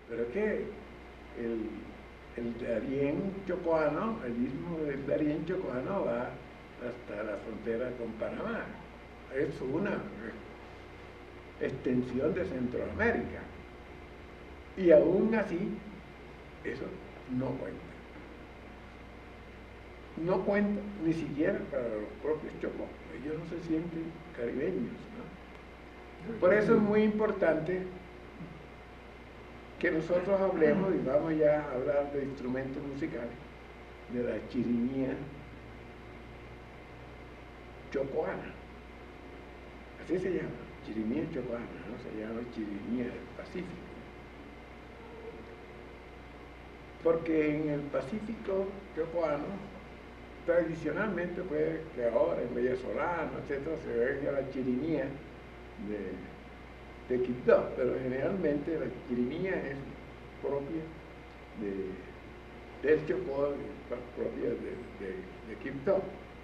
Pero es que el Darién chocoano, el istmo del Darién chocoano va hasta la frontera con Panamá. Es una extensión de Centroamérica. Y aún así, eso no cuenta. No cuenta ni siquiera para los propios chocó. Ellos no se sienten caribeños, ¿no? Por eso es muy importante que nosotros hablemos, y vamos ya a hablar de instrumentos musicales, de la chirimía chocoana. Así se llama, chirimía chocoana, no se llama chirimía del Pacífico. Porque en el Pacífico chocoano, tradicionalmente fue que ahora en Venezolano, etcétera, se ve la chirimía de Quibdó, pero generalmente la chirimía es propia del Chocó, propia de Quibdó.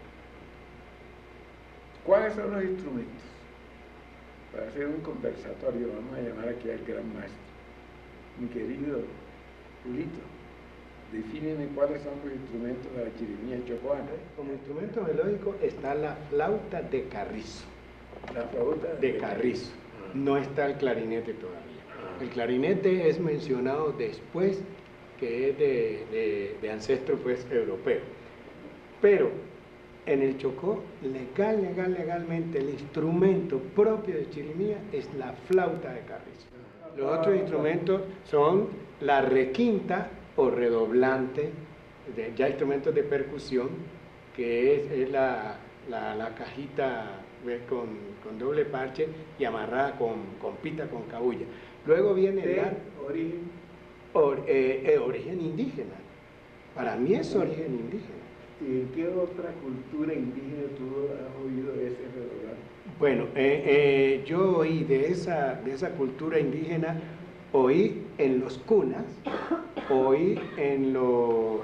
¿Cuáles son los instrumentos? Para hacer un conversatorio, vamos a llamar aquí al gran maestro, mi querido Julito. Defíneme cuáles son los instrumentos de la chirimía chocoana. Como instrumento melódico está la flauta de carrizo. La flauta de carrizo. No está el clarinete todavía. El clarinete es mencionado después, que es de ancestro pues europeo. Pero en el Chocó, legalmente, el instrumento propio de chirimía es la flauta de carrizo. Los otros instrumentos son la requinta o redoblante, ya instrumentos de percusión, que es la cajita con doble parche y amarrada con pita, con cabulla. Luego viene origen indígena. Para mí es origen indígena. ¿Y en qué otra cultura indígena tú has oído ese redoblante? Bueno, yo oí de esa cultura indígena, oí en los cunas, oí en los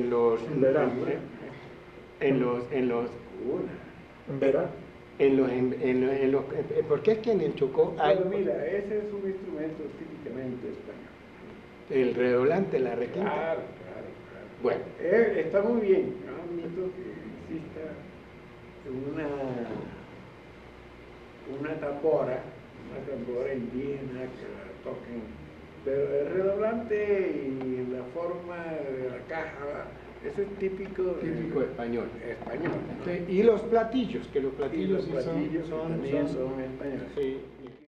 porque es que en el Chocó hay... Bueno, mira, ese es un instrumento típicamente español. El redoblante, la requinta. Claro. Bueno. Está muy bien, no admito que exista una tambora indígena que la toquen, pero el redoblante y la forma de la caja, ese es típico español. ¿No? Y los platillos, que los platillos, también son españoles. Sí.